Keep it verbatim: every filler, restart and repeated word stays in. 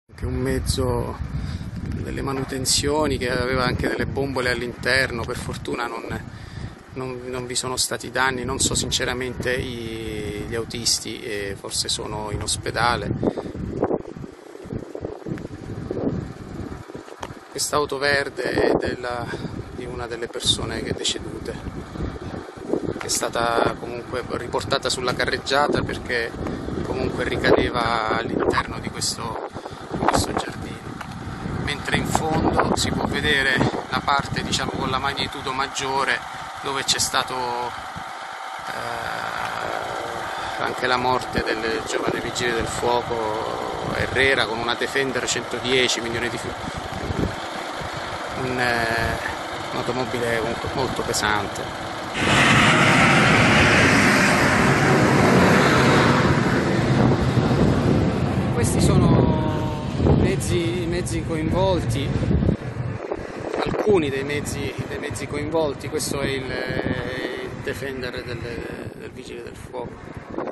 Anche un mezzo delle manutenzioni che aveva anche delle bombole all'interno. Per fortuna non, non, non vi sono stati danni, non so sinceramente i, gli autisti, e forse sono in ospedale. Quest'auto verde è della, di una delle persone che è decedute, che è stata comunque riportata sulla carreggiata perché comunque ricadeva all'interno di questo, di questo giardino. Mentre in fondo si può vedere la parte, diciamo, con la magnitudo maggiore, dove c'è stato eh, anche la morte del giovane vigile del fuoco Herrera con una Defender centodieci milioni di fuoco. Un, eh, un'automobile comunque molto pesante. Questi sono i mezzi, i mezzi coinvolti, alcuni dei mezzi, dei mezzi coinvolti. Questo è il, il Defender del, del vigile del fuoco.